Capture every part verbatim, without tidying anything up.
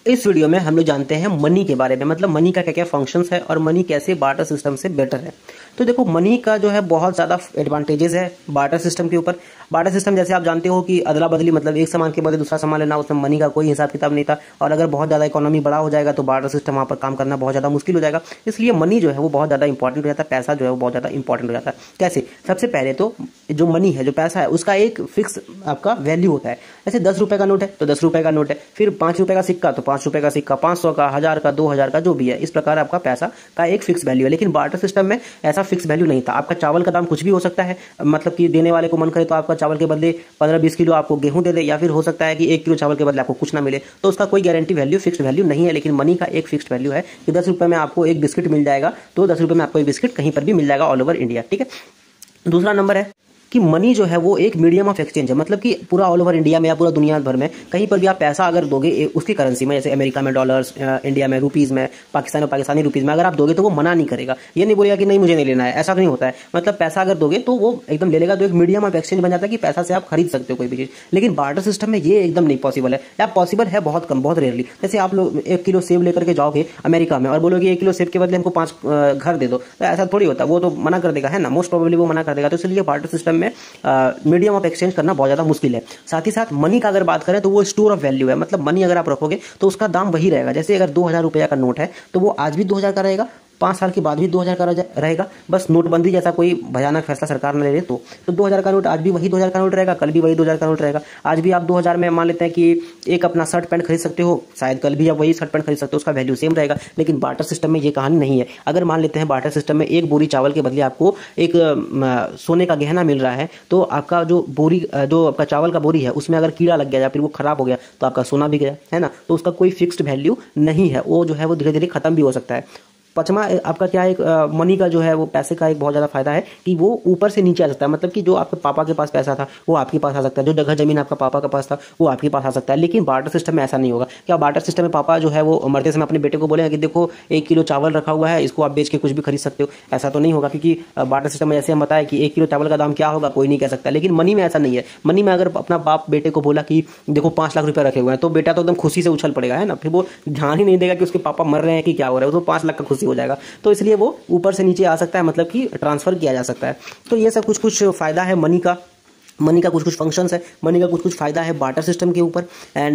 इस वीडियो में हम लोग जानते हैं मनी के बारे में, मतलब मनी का क्या क्या फंक्शंस है और मनी कैसे बार्टर सिस्टम से बेटर है। तो देखो, मनी का जो है बहुत ज़्यादा एडवांटेजेस है बार्टर सिस्टम के ऊपर। बार्टर सिस्टम जैसे आप जानते हो कि अदला बदली, मतलब एक सामान के बदले दूसरा सामान लेना, उसमें मनी का कोई हिसाब किताब नहीं था। और अगर बहुत ज़्यादा इकोनॉमी बड़ा हो जाएगा तो बार्टर सिस्टम वहाँ पर काम करना बहुत ज़्यादा मुश्किल हो जाएगा। इसलिए मनी जो है वो बहुत ज़्यादा इंपॉर्टेंट हो जाता है, पैसा जो है वो बहुत ज़्यादा इंपॉर्टेंट हो जाता है। कैसे? सबसे पहले तो जो मनी है, जो पैसा है, उसका एक फिक्स आपका वैल्यू होता है। जैसे दस रुपये का नोट है तो दस रुपये का नोट है, फिर पाँच रुपये का सिक्का तो पाँच रुपये का सिक्का, पाँच सौ का, हज़ार का, दो हज़ार का, जो भी है, इस प्रकार आपका पैसा का एक फिक्स वैल्यू है। लेकिन बार्टर सिस्टम में ऐसा फिक्स वैल्यू नहीं था। आपका चावल का दाम कुछ भी हो सकता है, मतलब कि देने वाले को मन करे तो आपका चावल के बदले पंद्रह बीस किलो आपको गेहूं दे दे, या फिर हो सकता है कि एक किलो चावल के बदले आपको कुछ ना मिले। तो उसका कोई गारंटी वैल्यू, फिक्स वैल्यू नहीं है। लेकिन मनी का एक फिक्स वैल्यू है कि दस रुपये में आपको एक बिस्किट मिल जाएगा, तो दस रुपये में आपको एक बिस्किट कहीं पर भी मिल जाएगा ऑल ओवर इंडिया। ठीक है। दूसरा नंबर है कि मनी जो है वो एक मीडियम ऑफ एक्सचेंज है, मतलब कि पूरा ऑल ओवर इंडिया में या पूरा दुनिया भर में कहीं पर भी आप पैसा अगर दोगे उसकी करेंसी में, जैसे अमेरिका में डॉलर्स, इंडिया में रुपीज़ में, पाकिस्तान में पाकिस्तानी रुपीज़ में अगर आप दोगे तो वो मना नहीं करेगा। ये नहीं बोलेगा कि नहीं मुझे नहीं लेना है, ऐसा नहीं होता है। मतलब पैसा अगर दोगे तो वो एकदम ले लेगा। तो एक मीडियम ऑफ एक्सचेंज बन जाता है कि पैसा से आप खरीद सकते हो कोई भी चीज़। लेकिन बार्टर सिस्टम में ये एकदम नहीं पॉसिबल है, या पॉसिबल है बहुत कम, बहुत रेयरली। जैसे आप लोग एक किलो सेब लेकर के जाओगे अमेरिका में और बोलोगे एक किलो सेब के बदले हमको पाँच घर दे दो, तो ऐसा थोड़ी होता है। वो तो मना कर देगा, है ना, मोस्ट प्रोबेबली वो मना कर देगा। तो इसलिए बार्टर सिस्टम में मीडियम ऑफ एक्सचेंज करना बहुत ज़्यादा मुश्किल है। साथ ही साथ मनी का अगर बात करें तो वो स्टोर ऑफ वैल्यू है, मतलब मनी अगर आप रखोगे तो उसका दाम वही रहेगा। जैसे अगर दो हज़ार रुपया का नोट है तो वो आज भी दो हज़ार का रहेगा, पाँच साल के बाद भी दो हज़ार का रहेगा। बस नोटबंदी जैसा कोई भयानक फैसला सरकार ने ले ले तो तो दो हज़ार का नोट आज भी वही दो हज़ार का नोट रहेगा, कल भी वही दो हज़ार का नोट रहेगा। आज भी आप दो हज़ार में मान लेते हैं कि एक अपना शर्ट पैंट खरीद सकते हो, शायद कल भी आप वही शर्ट पैंट खरीद सकते हो, उसका वैल्यू सेम रहेगा। लेकिन बार्टर सिस्टम में ये कहानी नहीं है। अगर मान लेते हैं बार्टर सिस्टम में एक बोरी चावल के बदले आपको एक सोने का गहना मिल रहा है, तो आपका जो बोरी, जो आपका चावल का बोरी है, उसमें अगर कीड़ा लग गया या फिर वो खराब हो गया तो आपका सोना भी गया, है ना। तो उसका कोई फिक्स्ड वैल्यू नहीं है, वो जो है वो धीरे धीरे खत्म भी हो सकता है। पचमा आपका क्या है, मनी का जो है वो पैसे का एक बहुत ज़्यादा फायदा है कि वो ऊपर से नीचे आ सकता है। मतलब कि जो आपके पापा के पास पैसा था वो आपके पास आ सकता है, जो जगह जमीन आपका पापा के पास था वो आपके पास आ सकता है। लेकिन बार्टर सिस्टम में ऐसा नहीं होगा। क्या बार्टर सिस्टम में पापा जो है वो मरते समय अपने बेटे को बोलेंगे कि देखो एक किलो चावल रखा हुआ है, इसको आप बेच के कुछ भी खरीद सकते हो? ऐसा तो नहीं होगा, क्योंकि बार्टर सिस्टम में जैसे हम बताया कि एक किलो चावल का दाम क्या होगा कोई नहीं कह सकता। लेकिन मनी में ऐसा नहीं है। मनी में अगर अपना बाप बेटे को बोला कि देखो पाँच लाख रुपये रखे हुए हैं, तो बेटा तो एकदम खुशी से उछल पड़ेगा, है ना। फिर वो ध्यान ही नहीं देगा कि उसके पापा मर रहे हैं कि क्या हो रहा है, वो तो पाँच लाख का खुशी हो जाएगा। तो इसलिए वो ऊपर से नीचे आ सकता है, मतलब कि ट्रांसफर किया जा सकता है। तो ये सब कुछ कुछ फायदा है मनी का। मनी का कुछ कुछ फंक्शंस है, मनी का कुछ कुछ फायदा है बार्टर सिस्टम के ऊपर। एंड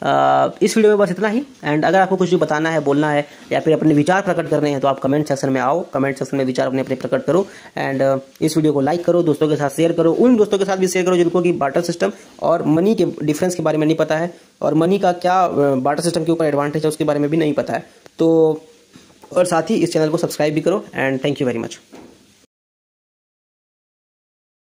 uh, इस वीडियो में बस इतना ही। एंड अगर आपको कुछ भी बताना है, बोलना है, या फिर अपने विचार प्रकट करने हैं तो आप कमेंट सेक्शन में आओ, कमेंट सेक्शन में विचार अपने अपने प्रकट करो। एंड uh, इस वीडियो को लाइक करो, दोस्तों के साथ शेयर करो, उन दोस्तों के साथ भी शेयर करो जिनको कि बार्टर सिस्टम और मनी के डिफरेंस के बारे में नहीं पता है, और मनी का क्या बार्टर सिस्टम के ऊपर एडवांटेज है उसके बारे में भी नहीं पता है। तो और साथ ही इस चैनल को सब्सक्राइब भी करो। And thank you very much.